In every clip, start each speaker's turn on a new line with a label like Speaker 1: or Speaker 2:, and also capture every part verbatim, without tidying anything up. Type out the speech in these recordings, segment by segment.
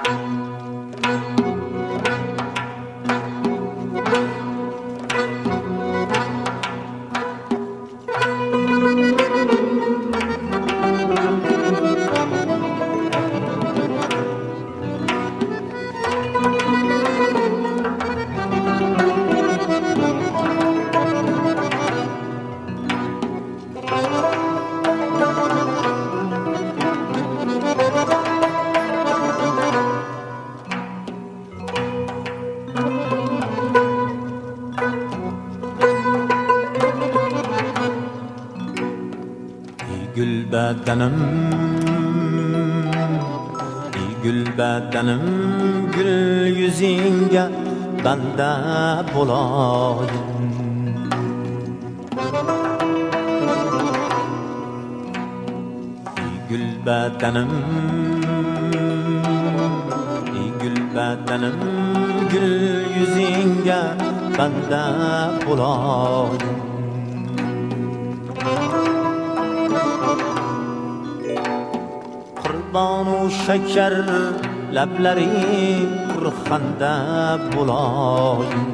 Speaker 1: Gül bedenim, gül bedenim, gül yüzünge bende bulayım. Gül bedenim, gül bedenim, gül yüzünge bende bulayım. Banu şeker lableri qurxanda bulayım.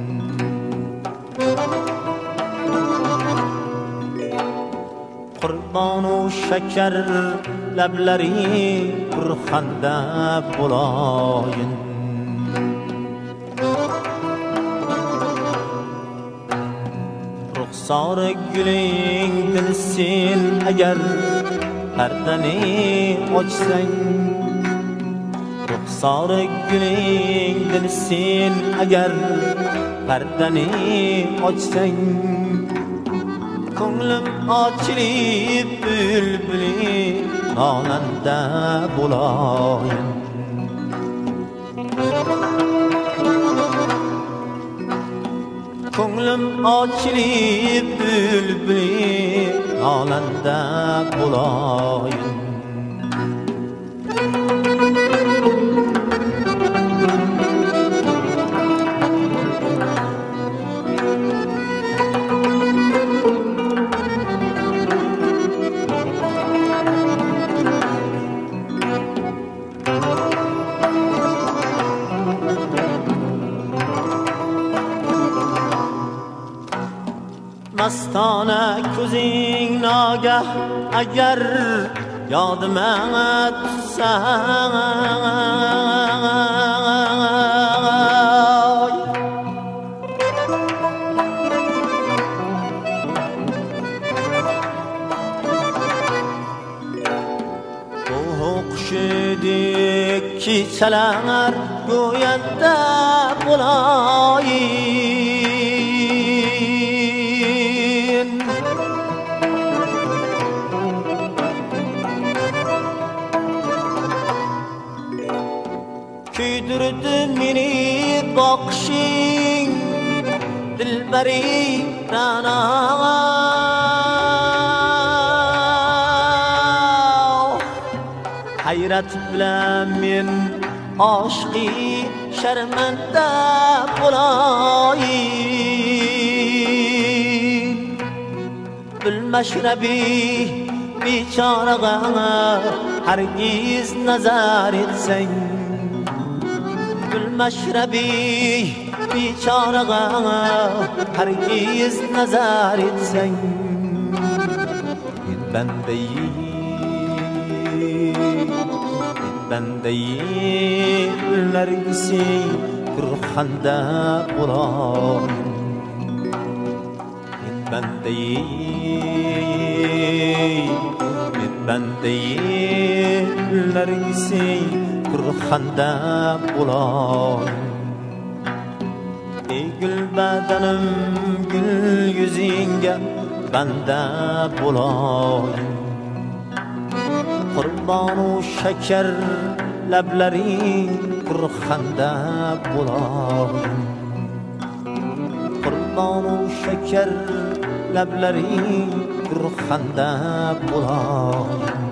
Speaker 1: Qurbanu şeker lableri qurxanda bulayım. Ruxsar gülün dilsin eğer perdeni açsan, ruxsar gülün dilsin eğer perdeni açsan, ko'nglim ochilib bülbülü nolanda bulayım. Ko'nglim ochilib bülbülü nolanda bulayım. Mastana ko'zing nagah agar yodima tutsa, qushidek kechalar go'yanda bulayim. Kuydirdi meni boqishing dilbari ra'no, hayrat bilan men oshqi sharmanda bulayim. Bilmashrabi bechoraga hargiz nazar etsang, bilmashrabi bechoraga hargiz nazar etsang, men bandayim bandayim largisi qurxanda bulayım. Men bandayim men bandayim largisi qurxanda bulayım. Ey gül bedenim, gül yüzünge bende bulayım. Qurbanu şeker lableri qurxanda bulayım. Qurbanu şeker lableri qurxanda bulayım.